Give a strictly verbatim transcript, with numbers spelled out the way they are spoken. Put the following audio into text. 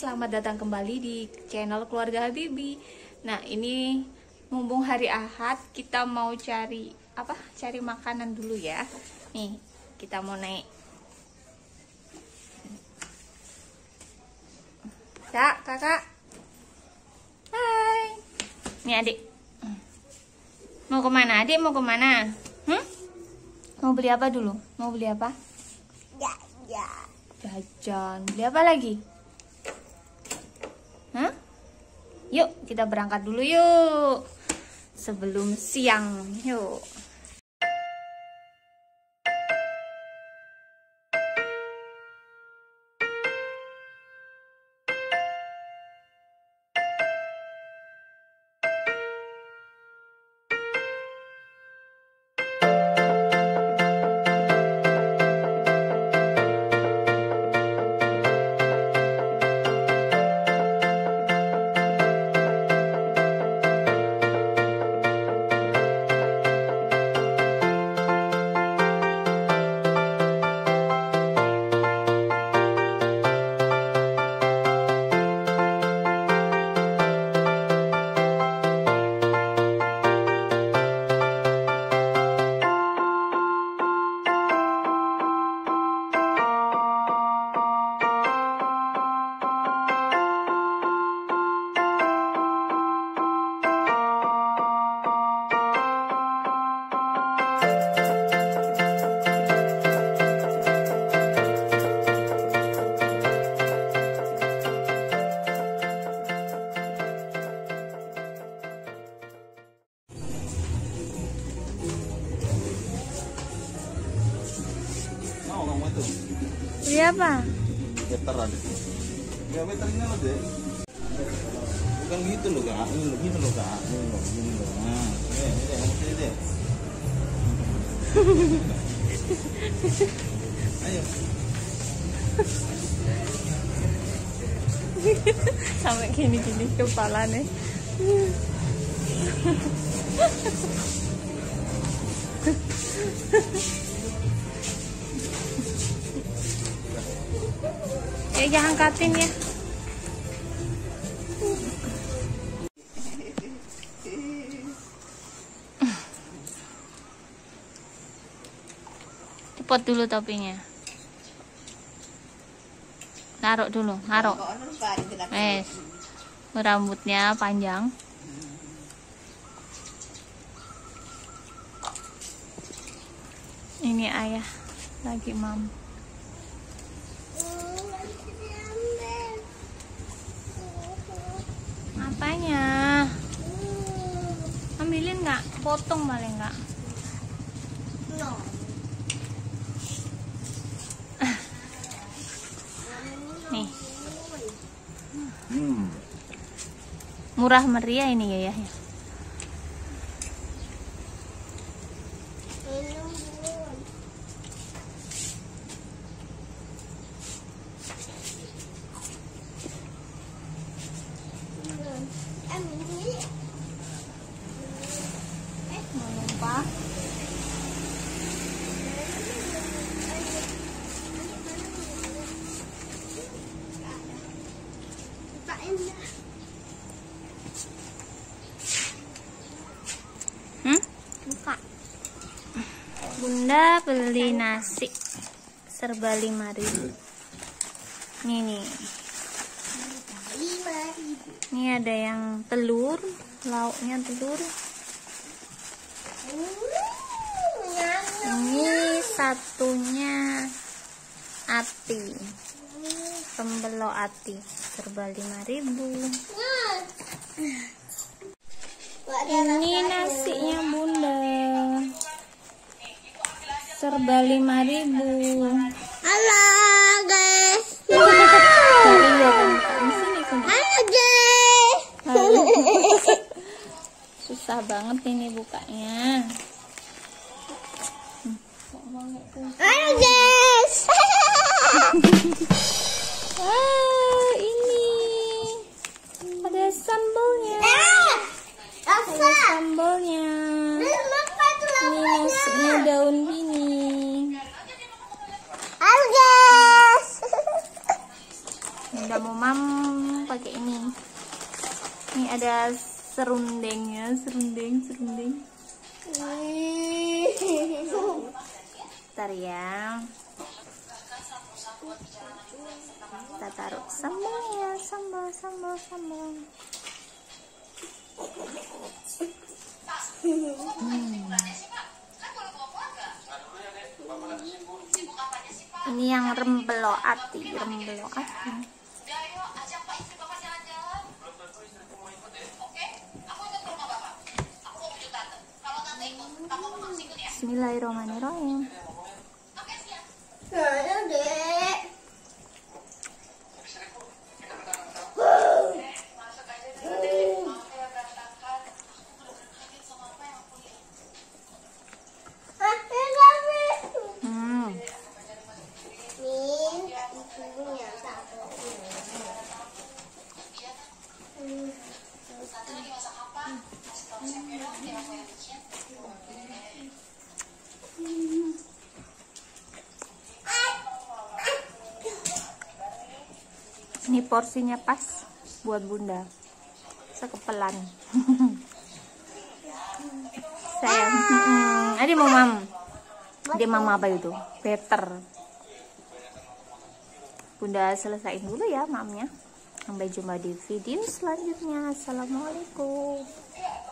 selamat datang kembali di channel Keluarga Habibi. Nah, ini mumpung hari Ahad, kita mau cari apa? Cari makanan dulu ya. Nih, kita mau naik. Kak, kakak. Hai. Nih adik. Mau kemana? Adik mau kemana? Hmm? Mau beli apa dulu? Mau beli apa? Jajan. Jajan. Beli apa lagi? Hah? Yuk, kita berangkat dulu yuk. Sebelum siang, yuk. Beli apa? Meteran. Ya meternya loh deh. Bukan gitu loh kak. Ini loh, gini loh kak. Ini loh, gini loh. Nah, ini, ini deh, ini deh. Ayo. Sampai gini-gini kepalanya. Eh, jangan angkatin ya. Cepot dulu topinya. Naruh dulu, naruh. Eh, rambutnya panjang. Ini ayah lagi mam. Apanya? Ambilin nggak? Potong paling nggak? No. Nih. Hmm. Murah meriah ini ya ya. Lupa. Hmm? Buka. Bunda beli nasi serba lima ribu. Nih nih. Ini ada yang telur, lauknya telur. Ini satunya ati, pembelo ati, serba lima ribu. Ini nasinya bunda, serba lima ribu. Halo guys. Halo guys. Susah banget ini bukanya. Halo guys. Wow, ini ada sambalnya. Ada sambalnya. Ini nasinya daun bini. Halo guys. Udah mau mam Ini ada serundengnya, serundeng, serundeng. Bentar ya. Kita taruh sambal ya, sambal, sambal, sambal. Hmm. Ini yang rembelo ati, rembelo ati. Bismillahirrahmanirrahim. Ayo, Dek. Hmm. Ini porsinya pas buat bunda, sekepelan. Sayang, hmm, ada mau mam, dia mama apa itu? Peter. Bunda selesaiin dulu ya mamnya. Sampai jumpa di video selanjutnya. Assalamualaikum.